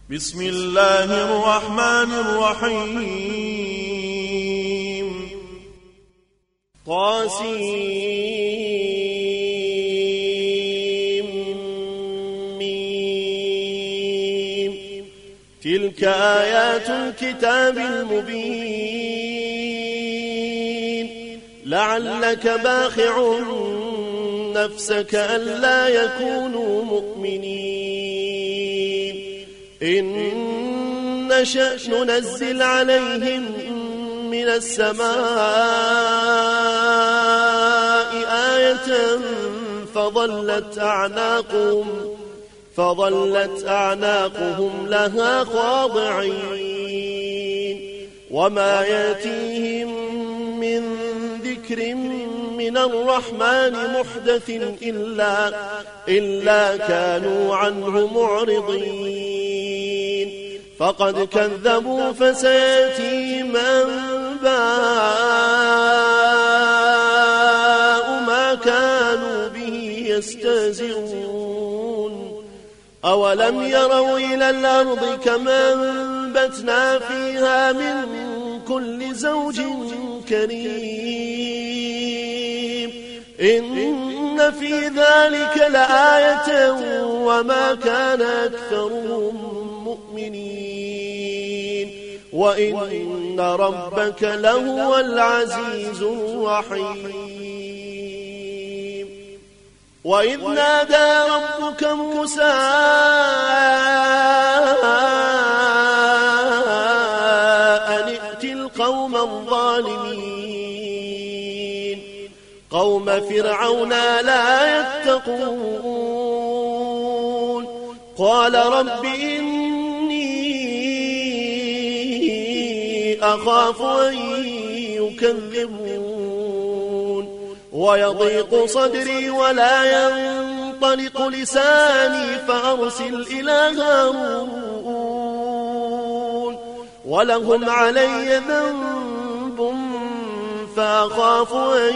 بسم الله الرحمن الرحيم طاسيم تلك آيات الكتاب المبين لعلك باخع نفسك ألا يكونوا مؤمنين إن نشأ ننزل عليهم من السماء آية فظلت أعناقهم لها خاضعين وما يأتيهم من ذكر من الرحمن محدث إلا كانوا عنه معرضين فقد كذبوا فسيأتيهم أنباء ما كانوا به يستهزئون أولم يروا إلى الأرض كما أنبتنا فيها من كل زوج كريم إن في ذلك لآية وما كان أكثرهم مؤمنين وإن ربك لهو العزيز الرحيم وإذ نادى ربك موسى أن ائت القوم الظالمين قوم فرعون لا يتقون قال رب إني أخاف أن يكذبون ويضيق صدري ولا ينطلق لساني فأرسل إلى هارون ولهم علي ذنب فأخاف أن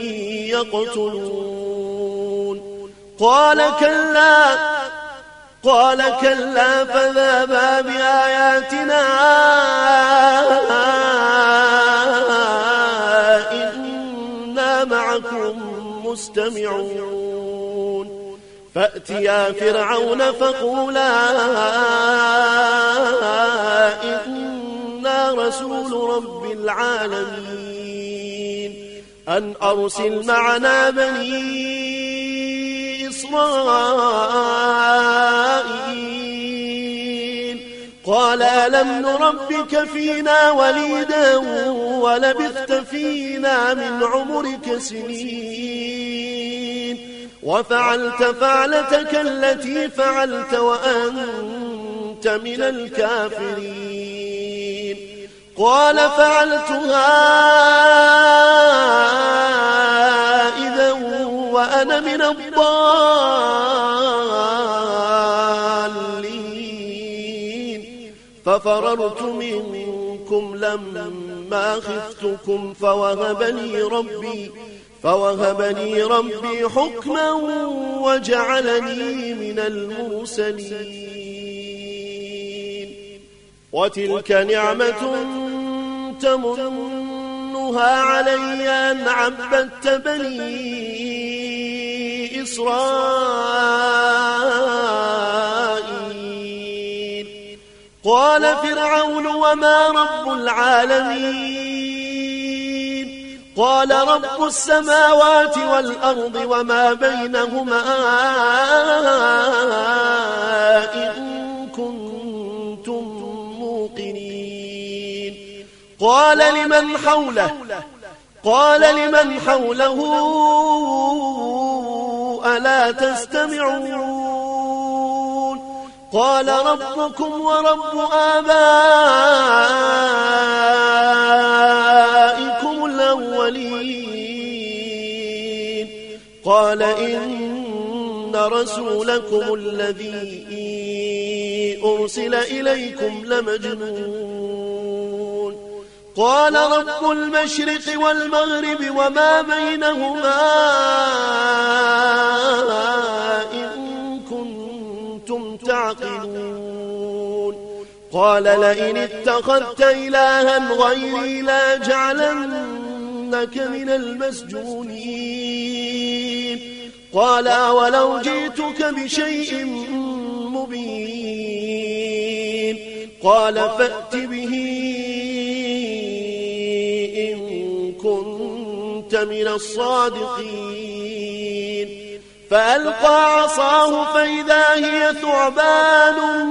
يقتلون قال كلا فذهبا بآياتنا إنا معكم مستمعون فأتيا فرعون فقولا إنا رسول رب العالمين أن أرسل معنا بني إسرائيل قال ألم نربك فينا وليدا ولبثت فينا من عمرك سنين وفعلت فعلتك التي فعلت وأنت من الكافرين قال فعلتها إذا وأنا من الضالين ففررت منكم لما خفتكم فوهب لي ربي حكما وجعلني من المرسلين وتلك نعمة تمنها علي أن عبدت بني إسرائيل قال فرعون وما رب العالمين قال رب السماوات والأرض وما بينهما إن كنتم موقنين قال لمن حوله ألا تستمعون قال ربكم ورب آبائكم الأولين قال إن رسولكم الذي أرسل إليكم لمجنون قال رب المشرق والمغرب وما بينهما إن كنتم تعقلون قال لئن اتخذت إلها غيري لأجعلنك من المسجونين قال أولو جئتك بشيء مبين قال فأت به إن كنت من الصادقين فألقى عصاه فإذا هي ثعبان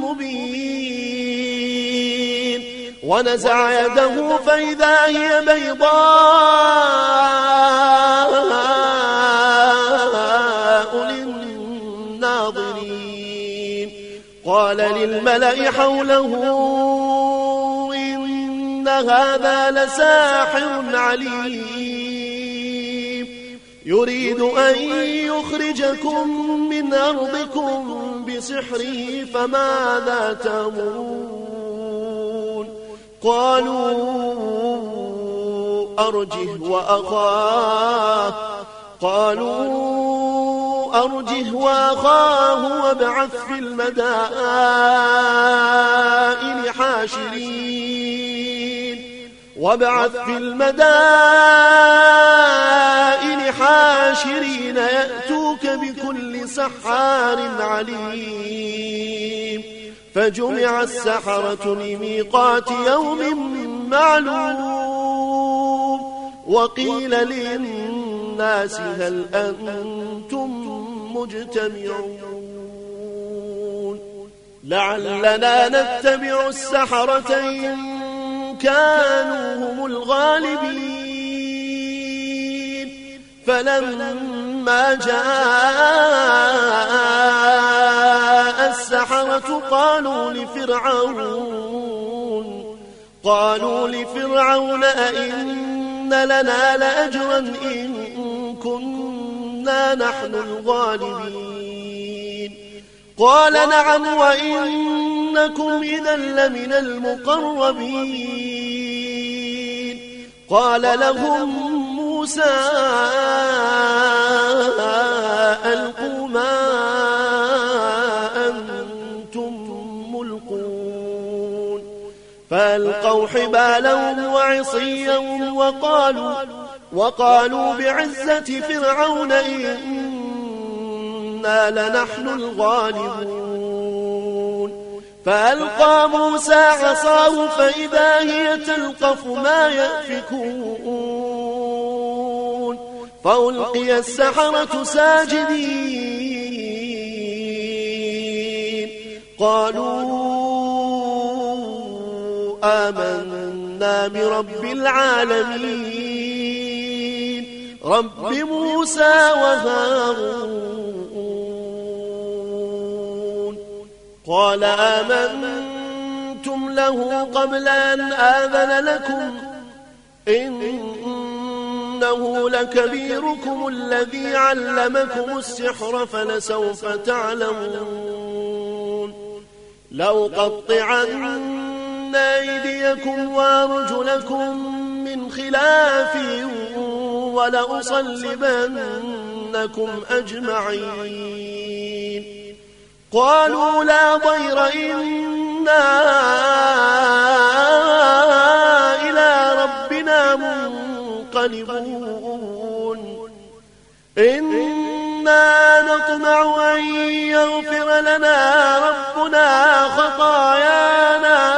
مبين ونزع يده فإذا هي بيضاء للناظرين قال للملأ حوله إن هذا لساحر عليم يريد أن يخرجكم من أرضكم بسحره فماذا تأمرون قالوا أرجه وأخاه وابعث في المدائن حاشرين يأتوك بكل سحار عليم فجمع السحرة لميقات يوم معلوم وقيل للناس هل أنتم مجتمعون لعلنا نتبع السحرة إن كانوا هم الغالبين فلما جاء السحرة قالوا لفرعون أئن لنا لأجرا إن كنا نحن الغالبين قال نعم وإنكم إذا لمن المقربين قال لهم موسى ألقوا ما أنتم ملقون فألقوا حبالهم وعصيهم وقالوا بعزة فرعون إنا لنحن الغالبون فألقى موسى عصاه فإذا هي تلقف ما يأفكون فألقي السحرة ساجدين قالوا آمنا برب العالمين رب موسى وهارون قال آمنتم له قبل أن آذن لكم إنه لكبيركم الذي علمكم السحر فلسوف تعلمون لأقطعن أيديكم وأرجلكم من خلاف ولأصلبنكم أجمعين قالوا لا ضير إنا إلى ربنا منقلبون إنا نطمع أن يغفر لنا ربنا خطايانا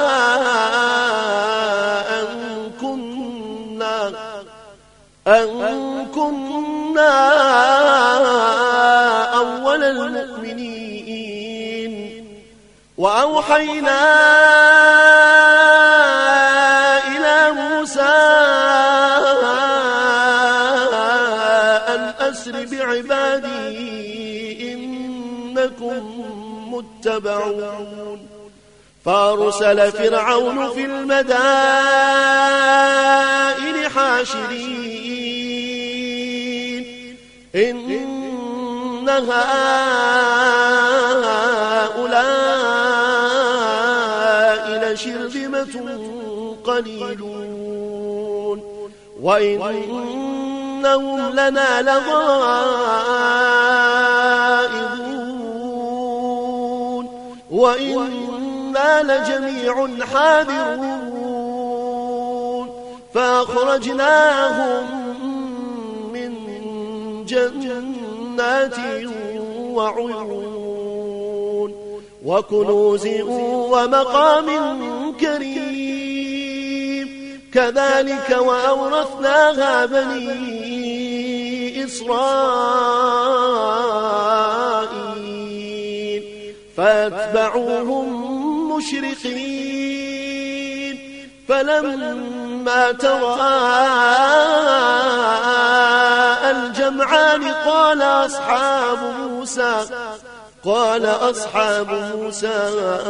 أن كنا أول المؤمنين وأوحينا إلى موسى أن أسر بعبادي إنكم متبعون فأرسل فرعون في المدائن حاشرين إن هؤلاء لشرذمة قليلون وإنهم لنا لغائظون وإنا وإنا لجميع حاذرون فأخرجناهم من جنات وعيون وكنوز ومقام كريم كذلك وأورثناها بني إسرائيل فاتبعوهم مشرقين فلما تراءى الجمعان قال أصحاب موسى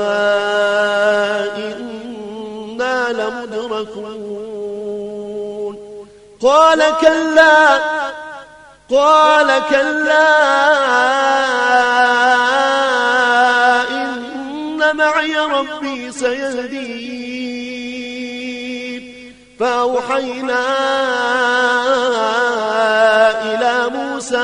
إنا لمدركون قال كلا إن معي ربي سيهدين فأوحينا إلى موسى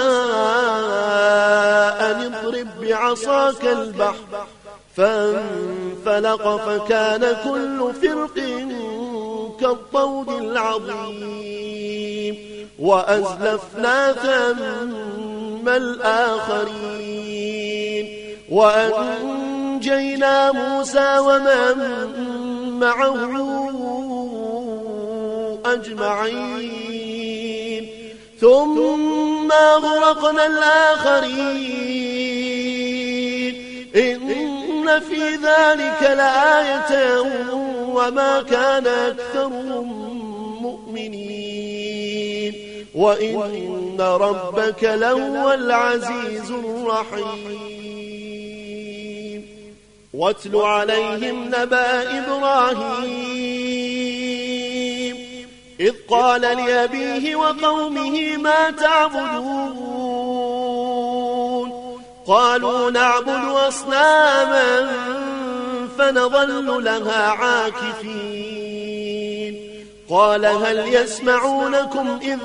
أن اضرب بعصاك البحر فانفلق فكان كل فرق كالطود العظيم وأزلفنا ثم الآخرين وأنجينا موسى ومن معه أجمعين ثم أغرقنا الآخرين إن في ذلك لآية وما كان أكثرهم مؤمنين وإن ربك لهو العزيز الرحيم واتل عليهم نبأ إبراهيم إذ قال لأبيه وقومه ما تعبدون قالوا نعبد أصناما فنظل لها عاكفين قال هل يسمعونكم إذ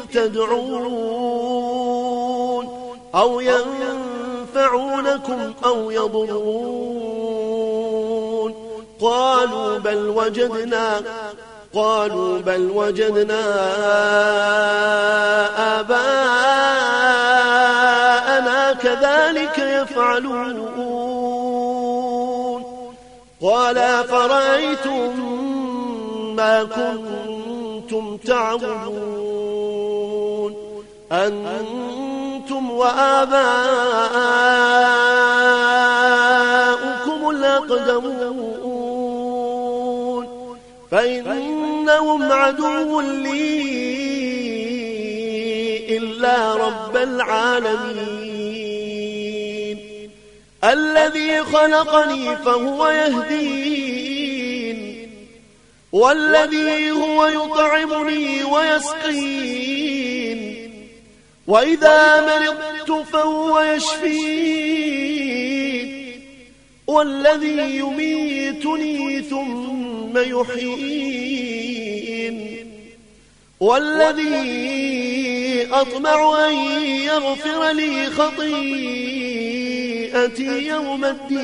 تدعون أو ينفعونكم أو يضرون قالوا بل وجدنا آباءنا كذلك يفعلون قال فرأيتم ما كنتم تعبدون أنتم وآباؤكم الأقدمون فإنهم عدو لي إلا رب العالمين الذي خلقني فهو يهدين والذي هو يطعمني ويسقين وإذا مرضت فهو يشفين والذي يميتني ثم يحيين والذي أطمع أن يغفر لي خطيئتي يوم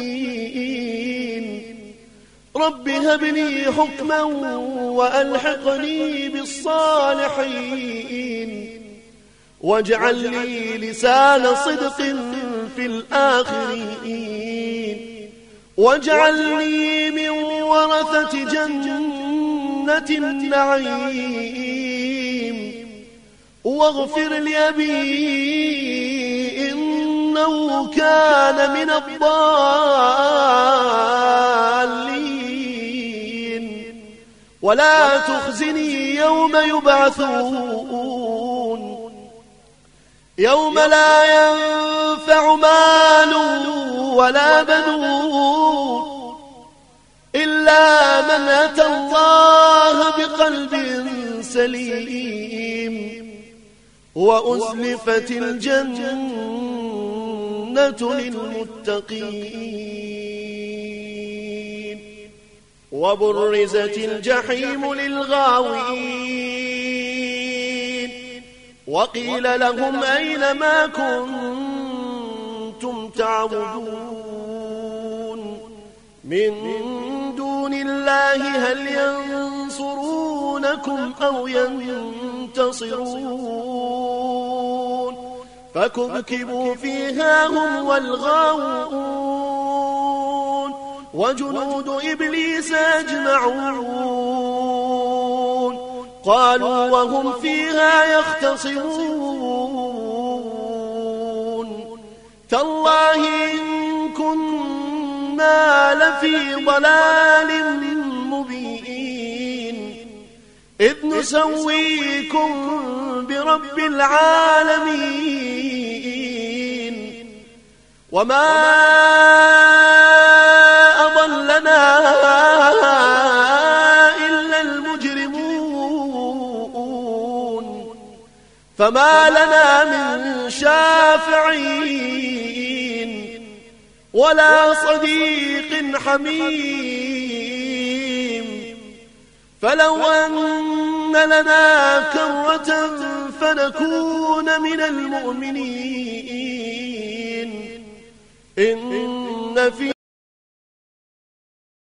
الدين رب هب لي حكما وألحقني بالصالحين واجعل لي لسان صدق في الآخرين واجعلني من ورثة جنة النعيم واغفر لأبي إنه كان من الضالين ولا تخزني يوم يبعثون يوم لا ينفع مال ولا بنون إلا من أتى الله بقلب سليم وأزلفت الجنة للمتقين وبرزت الجحيم للغاوين وقيل لهم أين ما كنتم تعبدون من الله هل ينصرونكم أو ينتصرون فكبكبوا فيها هم والغاوون وجنود إبليس أجمعون قالوا وهم فيها يختصمون تالله إن كنا لفي ضلال مبين إذ نسويكم برب العالمين وما أضلنا إلا المجرمون فما لنا من شافعين ولا صديق حميم فلو أن لنا كرة فنكون من المؤمنين إن في